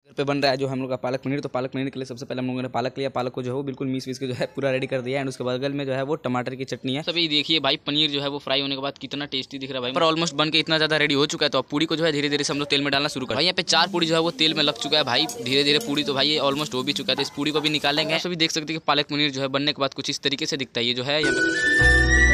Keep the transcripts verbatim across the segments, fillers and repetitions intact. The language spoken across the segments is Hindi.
घर पे बन रहा है जो हम लोग का पालक पनीर। तो पालक पनीर के लिए सबसे पहले हम लोगों ने पालक लिया। पालक को जो है वो बिल्कुल मीस मीस के जो है पूरा रेडी कर दिया। एंड उसके बगल में जो है वो टमाटर की चटनी है। सभी देखिए भाई पनीर जो है वो फ्राई होने के बाद कितना टेस्टी दिख रहा है भाई। पर ऑलमोस्ट बन के इतना ज्यादा रेडी हो चुका है। तो अब पूरी को जो है धीरे धीरे से हम लोग तेल में डालना शुरू कर। भाई यहाँ पे चार पूरी जो है वो तेल में लग चुका है भाई। धीरे धीरे पूरी तो भाई ऑलमोस्ट हो भी चुका है। तो इस पूरी को भी निकालेंगे। सभी देख सकते हैं कि पालक पनीर जो है बनने के बाद कुछ इस तरीके से दिखता है। ये जो है यहाँ पे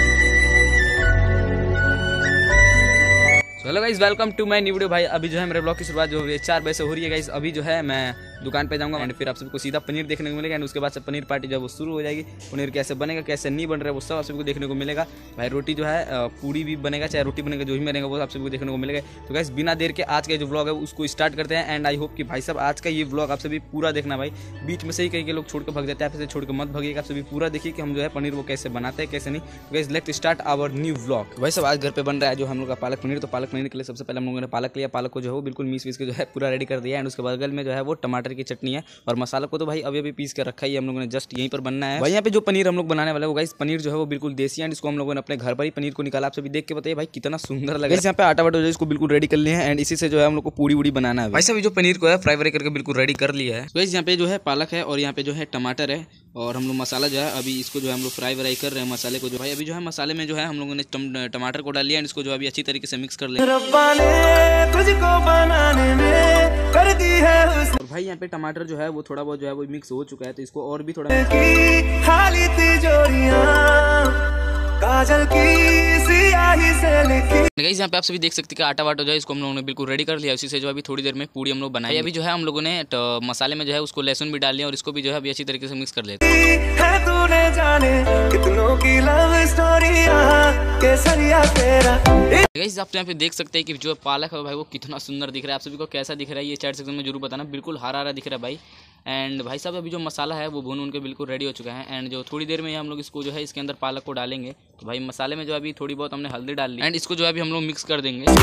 hello guys, welcome to my new video. भाई अभी जो है मेरे ब्लॉग की शुरुआत जो है चार बजे से हो रही है गाइस। अभी जो है मैं दुकान पे जाऊंगा एंड फिर आप सबको सीधा पनीर देखने को मिलेगा। एंड उसके बाद से पनीर पार्टी जो है वो शुरू हो जाएगी। पनीर कैसे बनेगा कैसे नहीं बन रहा है वो सब आप सबको देखने को मिलेगा। भाई रोटी जो है पूरी भी बनेगा चाहे रोटी बनेगा, जो भी बनेगा वो आप सबको देखने को मिलेगा। तो गाइस बिना देर के आज का जो व्लॉग है उसको स्टार्ट करते हैं। एंड आई होप कि भाई साहब आज का ये व्लॉग आप सभी पूरा देखना भाई। बीच में से ही कहीं के लोग छोड़ के भाग जाते हैं, आप छोड़ के मत भागिएगा। आप सभी पूरा देखिए कि हम जो है पनीर वो कैसे बनाते हैं कैसे नहीं। तो guys let's start our new vlog. भाई साहब आज घर पे बन रहा है जो हम लोग का पालक पनीर। तो पालक पनीर के लिए सबसे पहले हम लोगों ने पालक लिया। पालक को जो है वो बिल्कुल मीस मीस के जो है पूरा रेडी कर दिया। एंड उसके बगल में जो है वो टमाटर की चटनी है। और मसाला को तो भाई अभी अभी पीस कर रखा है, हम लोगों ने जस्ट यहीं पर बनना है। भाई यहाँ पे जो पनीर हम लोग बनाने वाले हैं वो गाइस पनीर जो है वो बिल्कुल देसी है। एंड इसको हम लोगों ने अपने घर पर ही पनीर को निकाला। आप सभी देख के बताइए भाई कितना सुंदर लगा। यहाँ पे आटा वाटा जो है इसको बिल्कुल रेडी कर लिया है। एंड इसी से जो है हम लोग को पूरी वूड़ी बनाना है। वैसे भी जो पनीर को है फ्राई व्राई करके बिल्कुल रेडी कर लिया है। गाइस यहाँ पे जो है पालक है और यहाँ पे जो है टमाटर है। और हम लोग मसाला जो है अभी इसको जो है हम लोग फ्राई व्राई कर रहे हैं। मसाले को जो भाई अभी जो है मसाले में जो है हम लोगों ने टमाटर को डाल लिया। एंड इसको जो अभी अच्छी तरीके से मिक्स कर लिया। और भाई यहाँ पे टमाटर जो है वो थोड़ा बहुत जो है वो मिक्स हो चुका है। तो इसको और भी थोड़ा गाइस यहाँ पे आप सभी देख सकते हैं कि आटा वाटा जो है इसको हम लोगों ने बिल्कुल रेडी कर लिया। उसी से जो अभी थोड़ी देर में पूरी हम लोग बनाए। अभी जो है हम लोगों ने मसाले में जो है उसको लहसुन भी डाल लिया और इसको भी जो है अभी अच्छी तरीके से मिक्स कर लेते हैं। गाइस आप यहाँ पे देख सकते हैं कि जो पालक है भाई वो कितना सुंदर दिख रहा है। आप सभी को कैसा दिख रहा है ये चैट सेक्शन में जरूर बताना। बिल्कुल हरा हरा दिख रहा है भाई। एंड भाई साहब अभी जो मसाला है वो भून उनके बिल्कुल रेडी हो चुका है। एंड जो थोड़ी देर में हम लोग इसको जो है इसके अंदर पालक को डालेंगे। तो भाई मसाले में जो अभी थोड़ी बहुत हमने हल्दी डाल ली। एंड इसको जो है अभी हम लोग मिक्स कर देंगे।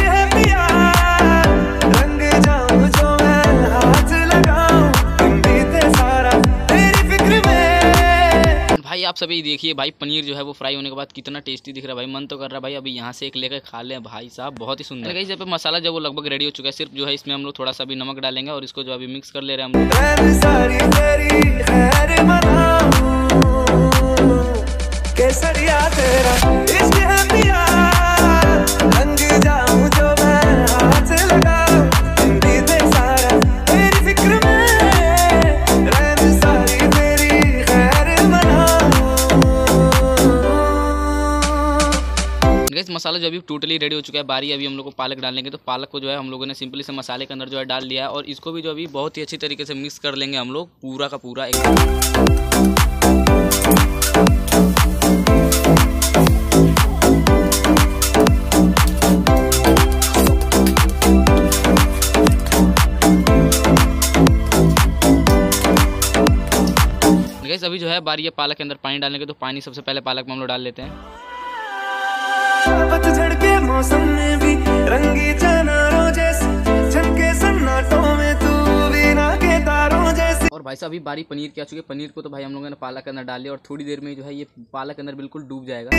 भाई आप सभी देखिए भाई पनीर जो है वो फ्राई होने के बाद कितना टेस्टी दिख रहा है भाई। मन तो कर रहा है भाई अभी यहाँ से एक लेकर खा लें भाई साहब, बहुत ही सुंदर। गाइस यहाँ पे मसाला जब वो लगभग रेडी हो चुका है, सिर्फ जो है इसमें हम लोग थोड़ा सा भी नमक डालेंगे और इसको जो अभी मिक्स कर ले रहे हैं हम मसाला जो अभी टोटली रेडी हो चुका है। बारी अभी हम लोग को पालक डालने के। तो पालक को जो है हम लोगों ने सिंपली से मसाले के अंदर जो है डाल दिया है। और इसको भी जो अभी बहुत ही अच्छी तरीके से मिक्स कर लेंगे हम लोग पूरा का पूरा एक। गाइस अभी जो है बारी है पालक के अंदर पानी डालने के। तो पानी सबसे पहले पालक में हम लोग डाल लेते हैं। पतझड़ के मौसम में भी रंगी चनारों जैसी झनके सन्नाटों में तू बिना के तारों जैसी। और भाई साहब अभी बारी पनीर क्या चुके। पनीर को तो भाई हम लोगों ने पालक के अंदर डाल लिया और थोड़ी देर में जो है ये पालक के अंदर बिल्कुल डूब जाएगा।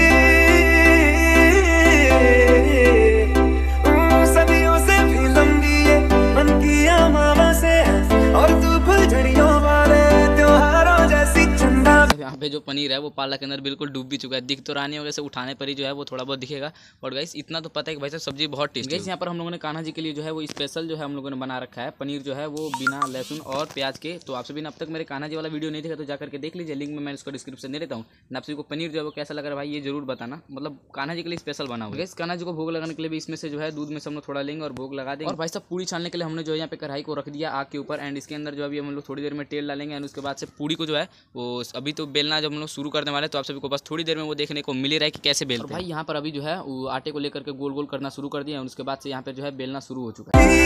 सदियों से भी लंबी है मन की अमावस्या से और तू फुलझड़ियों वाले त्योहारों जैसी चंदा। यहाँ पे जो पनीर है वो पालक के अंदर बिल्कुल डूब भी चुका है। दिख तो रहा नहीं होगा, से उठाने पर ही जो है वो थोड़ा बहुत दिखेगा। और गाइस इतना तो पता है कि भाई साहब सब्जी बहुत टेस्टी है। यहाँ पर हम लोगों ने कान्हा जी के लिए जो है वो स्पेशल जो है हम लोगों ने बना रखा है पनीर जो है वो बिना लहसुन और प्याज के। तो आप सभी ने अब तक मेरे कान्हा जी वाला वीडियो नहीं देखा तो जाकर के देख लीजिए, लिंक में मैं इसको डिस्क्रिप्शन दे देता हूँ। आप सभी को पनीर जो है वो कैसा लग रहा है भाई ये जरूर बताना। मतलब कान्हा जी के लिए स्पेशल बना हुआ है। कान्हा जी को भोग लगाने के लिए भी इसमें से जो है दूध में से हम लोग थोड़ा लेंगे और भोग लगा देंगे। और भाई साहब पूरी छानने के लिए हमने जो है यहाँ पे कढ़ाई को रख दिया आग के ऊपर। एंड इसके अंदर जो अभी हम लोग थोड़ी देर में तेल डालेंगे। एंड उसके बाद से पूरी को जो है वो अभी तो बेलना जब हम लोग शुरू करने वाले तो आप सभी को बस थोड़ी देर में वो देखने को मिल रहा है कि कैसे बेलते हैं। भाई यहाँ पर अभी जो है वो आटे को लेकर के गोल गोल करना शुरू कर दिया। उसके बाद से यहाँ पे जो है बेलना शुरू हो चुका है।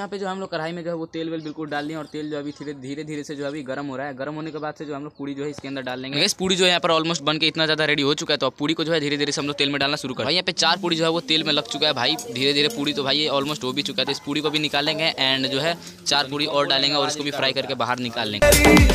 यहाँ पे जो हम लोग कढ़ाई में जो है वो तेल वेल बिल्कुल डाल दिए और तेल जो अभी धीरे धीरे धीरे से जो अभी गर्म हो रहा है। गर्म होने के बाद से जो हम लोग पूड़ी जो है इसके अंदर डाल लेंगे। इस पूड़ी जो है यहाँ पर ऑलमोस्ट बन के इतना ज्यादा रेडी हो चुका है, तो अब पूड़ी को जो है धीरे धीरे से हम लोग तेल में डालना शुरू कर। भाई यहाँ पे चार पूड़ी जो है वो तेल में लग चुका है भाई, धीरे धीरे पूड़ी तो भाई ये ऑलमोस्ट हो भी चुका है। तो इस पूड़ी को भी निकालेंगे एंड जो है चार पूड़ी और डालेंगे और इसको भी फ्राई करके बाहर निकाल लेंगे।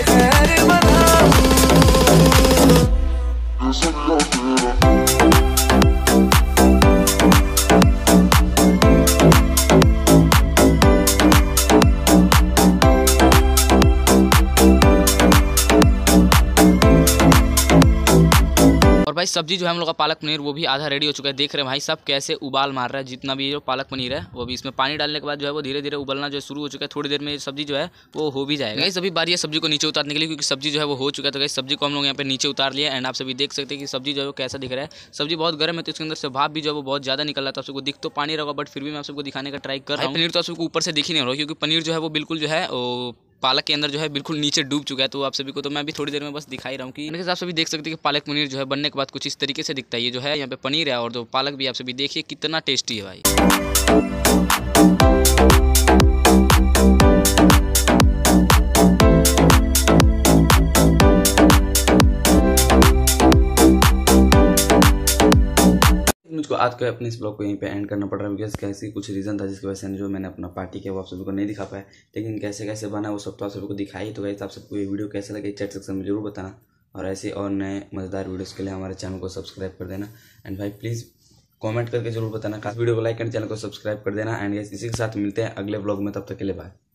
और भाई सब्जी जो है हम लोग का पालक पनीर वो भी आधा रेडी हो चुका है। देख रहे हैं भाई सब कैसे उबाल मार रहा है, जितना भी जो पालक पनीर है वो भी इसमें पानी डालने के बाद जो है वो धीरे धीरे उबलना जो है शुरू हो चुका है। थोड़ी देर में सब्जी जो है वो हो भी जाएगा। गाइस अभी बारी है सब्जी को नीचे उतारने के लिए, क्योंकि सब्जी जो है वो हो चुका है। तो गाइस सब्जी को हम लोग यहाँ पे नीचे उतार लिया एंड आप सभी देख सकते हैं कि सब्जी जो है वो कैसा दिख रहा है। सब्जी बहुत गर्म है तो इसके अंदर से भाप भी जो है वो बहुत ज्यादा निकल रहा है। तो आप सबको दिख तो पानी रहा, बट फिर भी मैं आप सबको दिखाने का ट्राई कर रहा हूँ। पनीर तो आप सबको ऊपर से दिख ही नहीं रहा, क्योंकि पनीर जो है वो बिल्कुल जो है पालक के अंदर जो है बिल्कुल नीचे डूब चुका है। तो आप सभी को तो मैं भी थोड़ी देर में बस दिखाई रहा हूँ कि आप सभी देख सकते हैं कि पालक पनीर जो है बनने के बाद कुछ इस तरीके से दिखता है। ये जो है यहाँ पे पनीर है और जो पालक भी आप सभी देखिए कितना टेस्टी है भाई। मुझको आज के अपने इस ब्लॉग को यहीं पे एंड करना पड़ रहा है, बिकॉज कैसे कुछ रीज़न था जिसकी वजह से जो मैंने अपना पार्टी किया वो आप सभी को नहीं दिखा पाया। लेकिन कैसे कैसे बना वो सब तो आप सभी को दिखाई। तो गाइस आप सबको ये वीडियो कैसे लगे चैट सेक्शन में जरूर बताना, और ऐसे और नए मज़ेदार वीडियोज़ के लिए हमारे चैनल को सब्सक्राइब कर देना। एंड भाई प्लीज़ कॉमेंट करके जरूर बताना, खास वीडियो को लाइक एंड चैनल को सब्सक्राइब कर देना। एंड इसी के साथ मिलते हैं अगले ब्लॉग में, तब तक के लिए बाय।